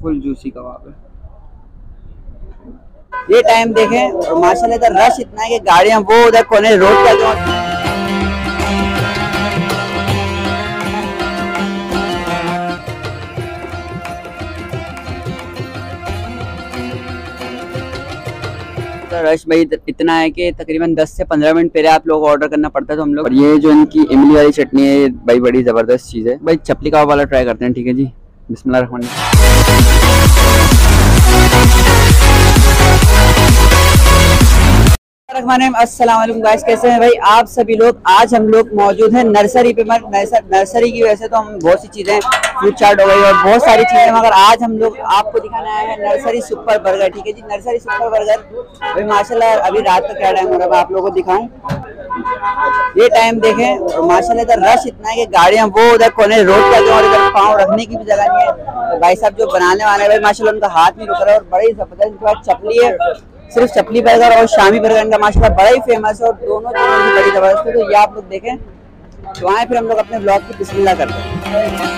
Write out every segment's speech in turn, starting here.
Full juicy कबाब है। ये time देखें और माशाल्लाह इधर रश इतना है कि गाड़ियां वो उधर कोने रोड पे रश भाई इतना है कि तकरीबन 10 से 15 मिनट पहले आप लोग ऑर्डर करना पड़ता है। तो हम लोग, और ये जो इनकी इमली वाली चटनी है भाई बड़ी ज़बरदस्त चीज़ है भाई। चपली कबाब वाला ट्राई करते हैं, ठीक है जी। अस्सलाम वालेकुम गाइस, कैसे हैं भाई आप सभी लोग। आज हम लोग मौजूद हैं नर्सरी पे। नर्सरी की वजह से तो हम बहुत सी चीज़ें, फ्रूट चाट हो गई और बहुत सारी चीज़ें, मगर आज हम लोग आपको दिखाने आए हैं नर्सरी सुपर बर्गर, ठीक है जी। नर्सरी सुपर बर्गर भाई माशाल्लाह अभी रात का क्या टाइम हो रहा है मैं आप लोगों को दिखाऊं। ये टाइम देखें और माशाल्लाह इधर रश इतना है कि गाड़ियां वो उधर कोने रोड पे और इधर पाँव रखने की भी जगह नहीं है। तो भाई साहब जो बनाने वाले हैं भाई माशाल्लाह उनका हाथ नहीं रुक रहा है और बड़ी जबरदस्त चपली है। सिर्फ चपली बर्गर और शामी बर्गर इनका माशाल्लाह बड़ा ही फेमस है और दोनों चीज़ों की बड़ी जबरदस्त है। तो ये आप लोग देखें तो आए, फिर हम लोग अपने ब्लॉग की बिस्मिल्लाह करते हैं।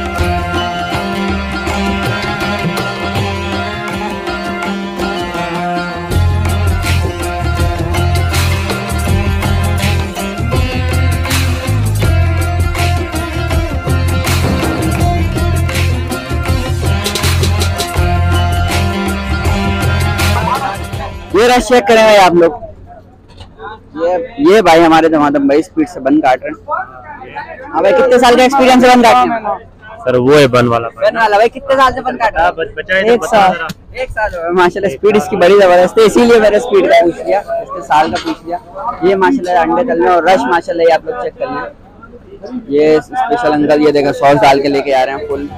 ये रश चेक करें भाई आप लोग। ये भाई हमारे दमादम भाई स्पीड से बन काट रहे हैं। हाँ भाई, कितने साल का एक्सपीरियंस है बन काटने में? सर वो है बन वाला भाई कितने साल से बन काट रहा है? 1 साल। 1 साल माशाल्लाह स्पीड इसकी बड़ी जबरदस्त है, इसीलिए मैंने स्पीड का पूछ लिया, इसके साल का पूछ लिया। ये माशाल्लाह अंडे तल में और रश माशाल्लाह ये आप लोग चेक कर लें। ये स्पेशल अंकल ये देखा सॉस डाल के लेके आ रहे हैं फुल।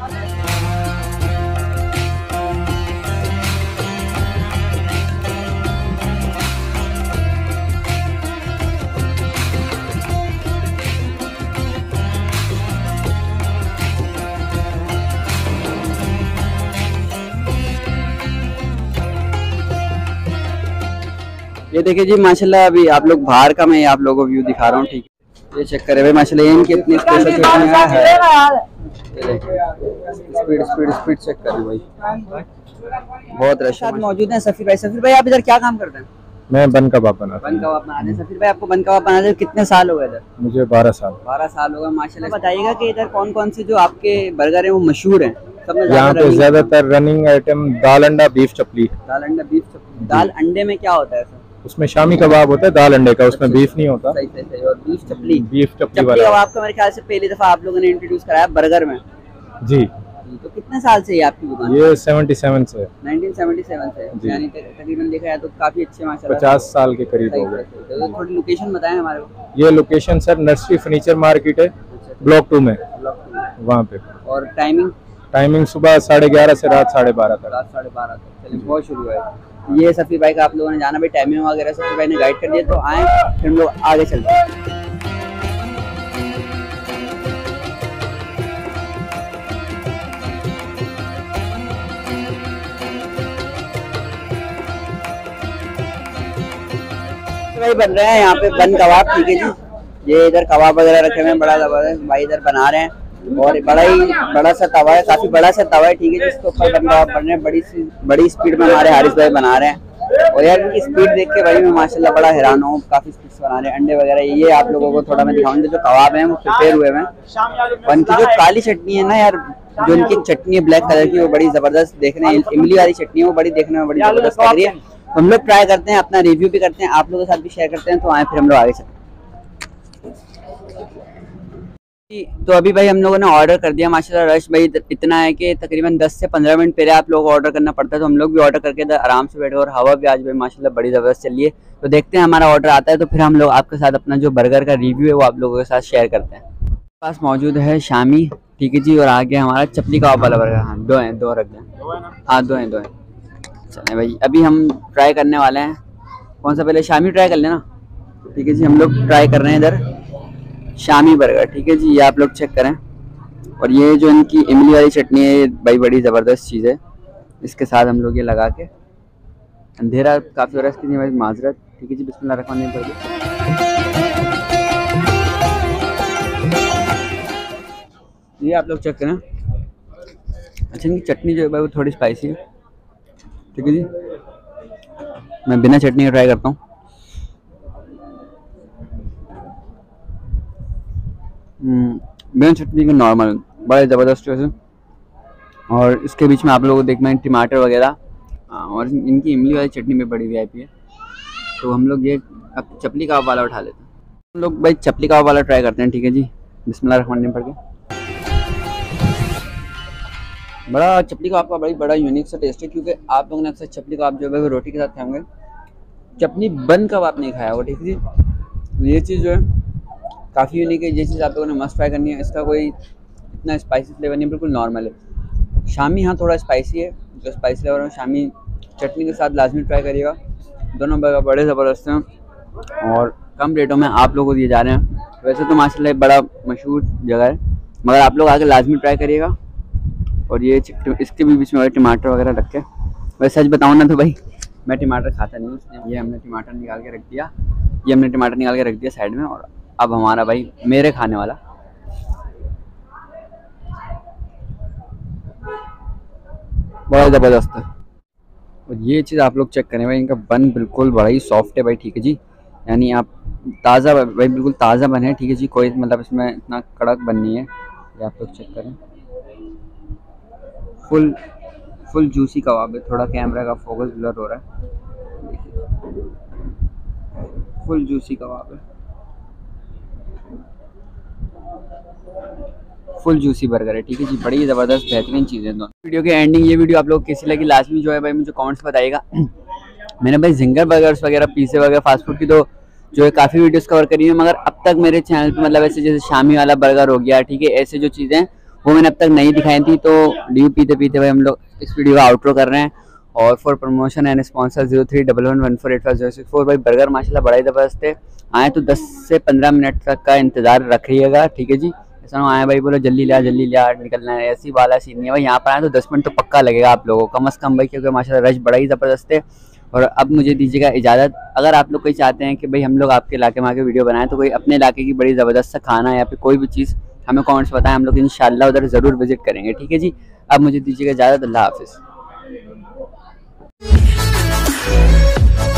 ये देखिए जी माशाल्लाह अभी आप लोग बाहर का मैं आप लोगों को व्यू दिखा रहा हूँ, ठीक है। ये चेक करें भाई माशाल्लाह ये इनकी इतनी स्पेशल चटनी है। स्पीड स्पीड स्पीड चेक करें भाई, बहुत रश मौजूद है। सफीर भाई, सफीर भाई आप इधर क्या काम करते हैं? मैं बन कबाब बनाता हूं। बन कबाब बनाते हैं। सफीर भाई आपको बन कबाब बनाते कितने साल हो गए इधर? मुझे 12 साल। 12 साल हो गए माशाल्लाह। बताइएगा कि इधर कौन कौन से जो आपके बर्गर है वो मशहूर है? यहाँ पे ज्यादातर रनिंग आइटम दाल अंडा बीफ चपली। दाल अंडा बीफ चपली। दाल अंडे में क्या होता है सर? उसमें शामी कबाब होता है दाल अंडे का, उसमें बीफ नहीं होता। सही सही सही। और बीफ चपली, बीफ चपली वाला कबाब का मेरे ख्याल से पहली दफा आप लोगों ने इंट्रोड्यूस कराया बर्गर में जी। तो कितने साल से ये आपकी दुकान? ये 77 से 1977 से, यानी तकरीबन देखा जाए तो काफी अच्छे माशाल्लाह 50 साल के करीब हो गए। तो थोड़ी लोकेशन बताएं हमारे को। ये location sir nursery furniture market है, ब्लॉक 2 में, वहाँ पे। और टाइमिंग सुबह 11:30 से रात 12:30 तक। रात 12:30 तक। चलिए बहुत शुरू है। ये सफीर भाई का आप लोगों ने जाना भाई टाइमिंग वगैरह सफीर भाई ने गाइड कर दिया। तो आए फिर हम लोग आगे चलते हैं। भाई बन रहे हैं यहाँ पे बन कबाब, ठीक है जी। ये इधर कबाब वगैरह रखे हुए हैं, बड़ा जबरदस्त भाई इधर बना रहे हैं और बड़ा सा तवा है, काफी बड़ा सा तवा है, ठीक है। जिसके ऊपर बन कबाब बन रहे हैं बड़ी स्पीड में हमारे हारिस भाई बना रहे हैं। और यार इनकी स्पीड देख के भाई मैं माशाल्लाह बड़ा हैरान हूँ, काफी स्पीड से बना रहे हैं। अंडे वगैरह ये आप लोगों को थोड़ा मैं दिखाऊंगा। जो कबाब है वो प्रिपेयर हुए हैं। उनकी जो काली चटनी है ना यार, जो इनकी चटनी है ब्लैक कलर की, वो बड़ी जबरदस्त देखने, इमली वाली चटनी है वो बड़ी देखने में बड़ी जबरदस्त लग रही है। तो हम लोग ट्राई करते हैं, अपना रिव्यू भी करते हैं, आप लोगों के साथ भी शेयर करते हैं। तो आए फिर हम लोग आगे चलते हैं। तो अभी भाई हम लोगों ने ऑर्डर कर दिया माशाल्लाह। रश भाई इतना है कि तकरीबन 10 से 15 मिनट पहले आप लोगों को ऑर्डर करना पड़ता है। तो हम लोग भी ऑर्डर करके इधर आराम से बैठे और हवा भी आज भाई माशाल्लाह बड़ी ज़बरदस्त चल रही है। तो देखते हैं हमारा ऑर्डर आता है तो फिर हम लोग आपके साथ अपना जो बर्गर का रिव्यू है वो आप लोगों के साथ शेयर करते हैं। पास मौजूद है शामी, ठीक है जी, और आगे हमारा चपली कबाब वाला बर्गर। हाँ दो हैं, दो रख दें। हाँ दो हैं। चलें भाई अभी हम ट्राई करने वाले हैं। कौन सा पहले? शामी ट्राई कर लेना, ठीक है जी। हम लोग ट्राई कर रहे हैं इधर शामी बर्गर, ठीक है जी। ये आप लोग चेक करें। और ये जो इनकी इमली वाली चटनी है भाई बड़ी ज़बरदस्त चीज़ है। इसके साथ हम लोग ये लगा के, अंधेरा काफ़ी हो रहा है इसके लिए माजरत, ठीक है जी। बिस्मिल्लाह रहमान रहीम। ये आप लोग चेक करें, अच्छा, इनकी चटनी जो है भाई वो थोड़ी स्पाइसी है, ठीक है जी। मैं बिना चटनी का ट्राई करता हूँ। बिना चटनी के नॉर्मल बड़ा ज़बरदस्त वैसे। और इसके बीच में आप लोगों को देख में टमाटर वगैरह, और इनकी इमली वाली चटनी भी बड़ी वीआईपी है। तो हम लोग ये अब चपली कबाब वाला उठा लेते हैं। हम लोग भाई चपली कबाब वाला ट्राई करते हैं, ठीक है जी। बिस्मिल्लाहिर्रहमानिर्रहीम पढ़ के। बड़ा चपली कबाब का बड़ा यूनिक सा टेस्ट है, क्योंकि आप लोगों ने अक्सर चपली कबाब जो है वो रोटी के साथ खाएंगे, चटनी बन कबाब नहीं खाया होगा, ठीक है जी। ये चीज़ जो है काफ़ी यूनिक है, ये चीज़ आप लोगों ने मस्ट ट्राई करनी है। इसका कोई इतना स्पाइसी फ्लेवर नहीं, बिल्कुल नॉर्मल है। शामी हाँ थोड़ा स्पाइसी है, जो स्पाइसी फ्लेवर है शामी चटनी के साथ लाजमी ट्राई करिएगा। दोनों बड़े ज़बरदस्त हैं और कम रेटों में आप लोगों को दिए जा रहे हैं। वैसे तो माशाल्लाह बड़ा मशहूर जगह है, मगर आप लोग आके लाजमी ट्राई करिएगा। और ये इसके भी बीच में टमाटर वगैरह रख के, वैसे सच बताऊँ ना तो भाई मैं टमाटर खाता नहीं हूँ। ये हमने टमाटर निकाल के रख दिया, साइड में। और अब हमारा भाई मेरे खाने वाला बड़ा ज़बरदस्त है। और ये चीज़ आप लोग चेक करें भाई, इनका बन बिल्कुल बड़ा ही सॉफ्ट है भाई, ठीक है जी। यानी आप ताज़ा भाई बिल्कुल ताज़ा बन है, ठीक है जी। कोई मतलब इसमें इतना कड़क बन नहीं है। ये आप लोग चेक करें, फुल जूसी कबाब है। थोड़ा कैमरा का फोकस ब्लर हो रहा है, देखिए फुल जूसी कबाब है, फुल जूसी बर्गर है, ठीक है जी। बड़ी ज़बरदस्त बेहतरीन चीज़ें दोनों। वीडियो के एंडिंग ये वीडियो आप लोग कैसी लगी लाजमी जो है भाई मुझे कमेंट्स बताइएगा। मैंने भाई जिंगर बर्गर्स वगैरह, पिज़्ज़े वगैरह, फास्ट फूड की तो जो है काफ़ी वीडियोस कवर करी है, मगर अब तक मेरे चैनल पे मतलब ऐसे जैसे शामी वाला बर्गर हो गया, ठीक है, ऐसे जो चीज़ें वो मैंने अब तक नहीं दिखाई थी। तो ड्यू पीते पीते भाई हम लोग इस वीडियो का आउटरो कर रहे हैं। और फॉर प्रमोशन एंड स्पॉन्सर 0311148564 भाई बर्गर माशाल्लाह बड़ा ही ज़बरदस्त है। आए तो 10 से 15 मिनट तक का इंतज़ार रखिएगा, ठीक है जी। ऐसा ना आए भाई बोलो जल्दी लिया निकलना है, ऐसी वाला सीन नहीं है भाई। यहाँ पर आए तो 10 मिनट तो पक्का लगेगा आप लोगों को कम से कम भाई, क्योंकि माशाल्लाह रश बड़ा ही ज़बरदस्त है। और अब मुझे दीजिएगा इजाज़त। अगर आप लोग कोई चाहते हैं कि भाई हम लोग आपके इलाके में आके वीडियो बनाएं, तो कोई अपने इलाके की बड़ी ज़बरदस्त सा खाना या फिर कोई भी चीज़ हमें कमेंट्स बताएं, हम लोग इंशाल्लाह उधर ज़रूर विजिट करेंगे, ठीक है जी। अब मुझे दीजिएगा इजाज़त, अल्लाह हाफिज़।